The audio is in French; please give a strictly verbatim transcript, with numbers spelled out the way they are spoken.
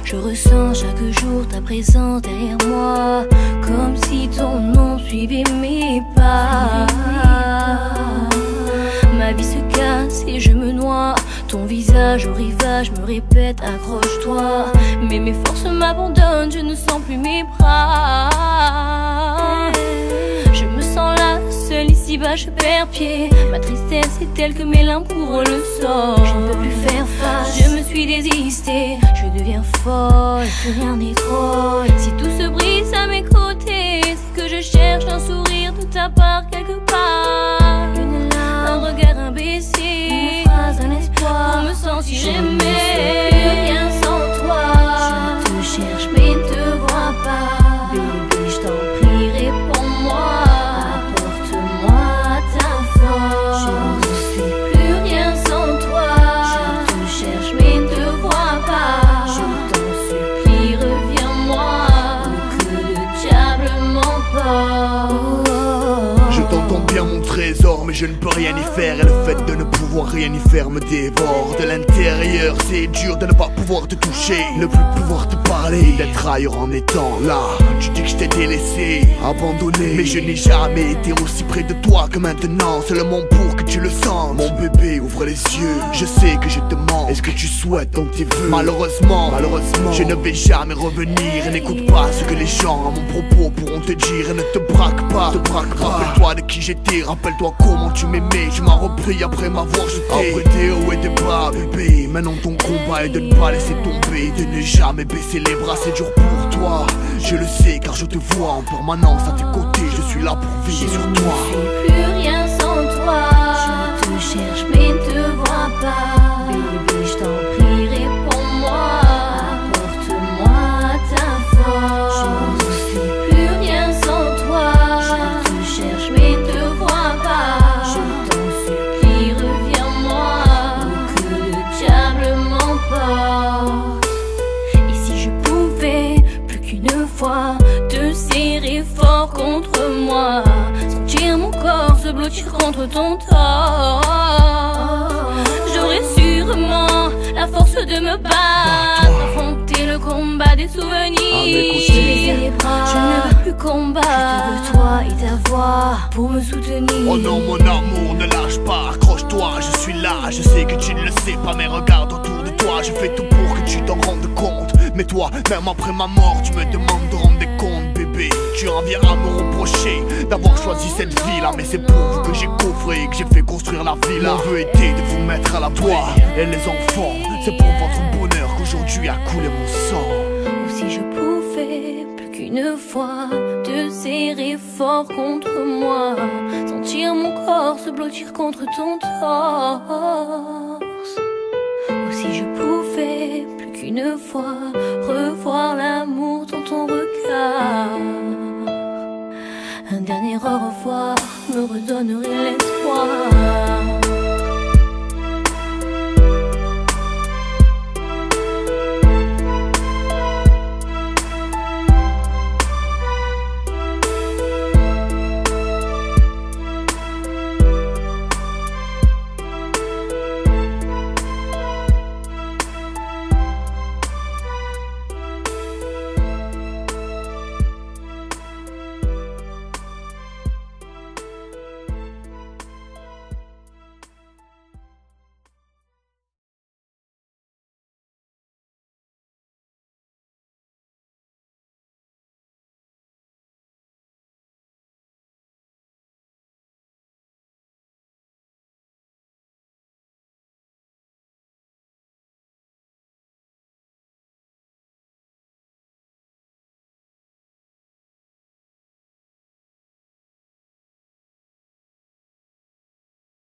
Je ressens chaque jour ta présence derrière moi, comme si ton nom suivait mes pas. Ma vie se casse et je me noie. Ton visage au rivage me répète accroche-toi. Mais mes forces m'abandonnent, je ne sens plus mes bras. Je me sens là, seule ici-bas, je perds pied. Ma tristesse est telle que mes limbes couvrent le sol. Je ne peux plus faire face, je me suis désistée. Je deviens folle, plus rien n'est drôle. Si tout se brise à mes côtés, c'est que je cherche un sourire de ta part quelque part. Une larme, un regard imbécile, une phrase, un espoir pour me sentir j'aimais. Plus rien sans toi. Je te cherche mais ne te vois pas. Baby, je t'en prie, réponds-moi. Apporte-moi ta force. Je ne suis plus rien sans toi. Je te cherche mais ne te vois pas. Je t'en supplie, reviens-moi, ou que le diable m'emporte. Je t'entends bien mon trésor, mais je ne peux rien y faire. Et le fait de ne pouvoir rien y faire me dévore. De l'intérieur c'est dur de ne pas pouvoir te toucher, ne plus pouvoir te parler, d'être ailleurs en étant là. Tu dis que je t'ai délaissé, abandonné, mais je n'ai jamais été aussi près de toi que maintenant. Seulement pour que tu le sens. Mon bébé, ouvre les yeux, je sais que je te mens. Est-ce que tu souhaites donc tes vœux? Malheureusement, malheureusement, je ne vais jamais revenir. Et n'écoute pas ce que les gens à mon propos pourront te dire. Et ne te braque pas, te braque pas. Rappelle-toi de qui j'étais, rappelle-toi comment tu m'aimais. Tu m'as repris après m'avoir jeté. Après des hauts et des bas, bébé. Maintenant ton combat est de ne pas laisser tomber, de ne jamais baisser les bras. C'est dur pour toi, je le sais car je te vois en permanence à tes côtés. Je suis là pour veiller sur toi. Je ne suis plus rien sans toi. Je te cherche mais ne te vois pas. Baby, je t'en prie, réponds-moi. Apporte-moi ta force. Je ne suis plus rien sans toi. Je te cherche mais ne te vois pas. Je t'en supplie, reviens-moi, ou que le diable m'emporte. Et si je pouvais plus qu'une fois te serrer fort contre moi, sentir mon corps se blottir contre ton torse, j'aurais sûrement la force de me battre, affronter le combat des souvenirs. Les bras, je ne veux plus combattre, je te veux toi et ta voix pour me soutenir. Oh non mon amour, ne lâche pas, accroche-toi, je suis là. Je sais que tu ne le sais pas, mais regarde autour de toi. Je fais tout pour que tu t'en rendes compte. Mais toi, même après ma mort, tu me demandes de rendre des comptes, bébé. Tu en viens à me reprocher d'avoir choisi cette vie-là, mais c'est pour vous que j'ai coffré et que j'ai fait construire la villa. Mon vœu était de vous mettre à la toi et les enfants. C'est pour votre bonheur qu'aujourd'hui a coulé mon sang. Ou si je pouvais plus qu'une fois te serrer fort contre moi, sentir mon corps se blottir contre ton torse. Ou si je pouvais plus qu'une fois revoir l'amour dans ton regard, un dernier au revoir me redonnerait l'espoir.